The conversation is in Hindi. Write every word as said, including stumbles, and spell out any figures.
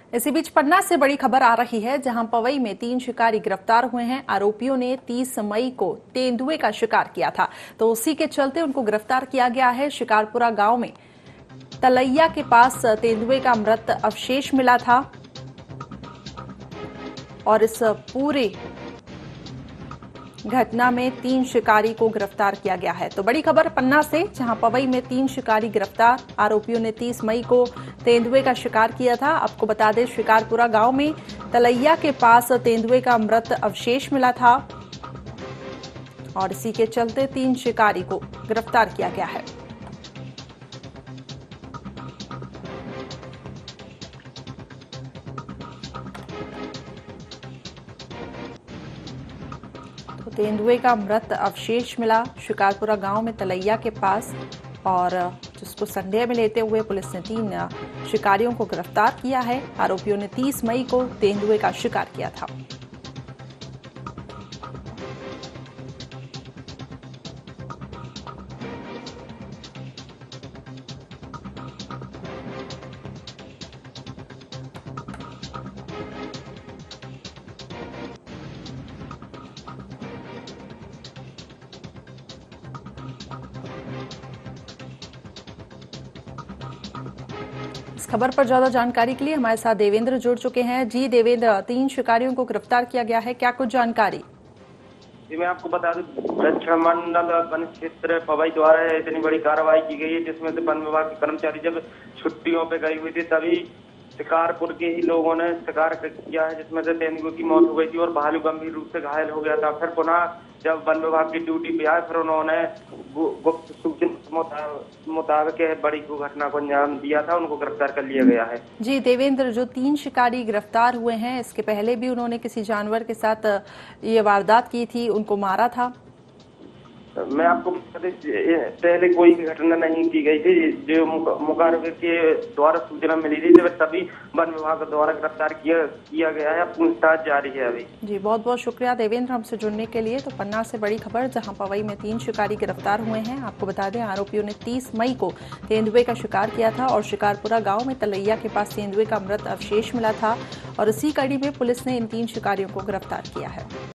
इसी बीच पन्ना से बड़ी खबर आ रही है, जहां पवई में तीन शिकारी गिरफ्तार हुए हैं। आरोपियों ने तीस मई को तेंदुए का शिकार किया था, तो उसी के चलते उनको गिरफ्तार किया गया है। शिकारपुरा गांव में तलैया के पास तेंदुए का मृत अवशेष मिला था और इस पूरे घटना में तीन शिकारी को गिरफ्तार किया गया है। तो बड़ी खबर पन्ना से, जहां पवई में तीन शिकारी गिरफ्तार। आरोपियों ने तीस मई को तेंदुए का शिकार किया था। आपको बता दें, शिकारपुरा गांव में तलैया के पास तेंदुए का मृत अवशेष मिला था और इसी के चलते तीन शिकारी को गिरफ्तार किया गया है। तो तेंदुए का मृत अवशेष मिला शिकारपुरा गांव में तलैया के पास, और जिसको संदेह में लेते हुए पुलिस ने तीन शिकारियों को गिरफ्तार किया है। आरोपियों ने तीस मई को तेंदुए का शिकार किया था। इस खबर पर ज्यादा जानकारी के लिए हमारे साथ देवेंद्र जुड़ चुके हैं। जी देवेंद्र, तीन शिकारियों को गिरफ्तार किया गया है, क्या कुछ जानकारी? जी, मैं आपको बता दूं, दक्षिण मंडल वन क्षेत्र पवई द्वारा इतनी बड़ी कार्रवाई की गई है, जिसमें से वन विभाग के कर्मचारी जब छुट्टियों पे गए हुए थे तभी शिकारपुर के ही लोगों ने शिकार किया है, जिसमें से तेंदुए की मौत हो गई थी और भालू गंभीर रूप से घायल हो गया था। फिर पुनः जब वन विभाग की ड्यूटी पे आए, फिर उन्होंने गुप्त सूचना मुताबिक बड़ी घटना को अंजाम दिया था। उनको गिरफ्तार कर लिया गया है। जी देवेंद्र, जो तीन शिकारी गिरफ्तार हुए हैं, इसके पहले भी उन्होंने किसी जानवर के साथ ये वारदात की थी, उनको मारा था? मैं आपको पहले कोई घटना नहीं की गई थी। जो मुकदमे के द्वारा सूचना मिली थी तभी वन विभाग द्वारा गिरफ्तार किया किया गया है। पूछताछ जारी है अभी। जी, बहुत बहुत शुक्रिया देवेंद्र हमसे जुड़ने के लिए। तो पन्ना से बड़ी खबर, जहां पवई में तीन शिकारी गिरफ्तार हुए हैं। आपको बता दें, आरोपियों ने तीस मई को तेंदुए का शिकार किया था और शिकारपुरा गांव में तलैया के पास तेंदुए का मृत अवशेष मिला था और इसी कड़ी में पुलिस ने इन तीन शिकारियों को गिरफ्तार किया है।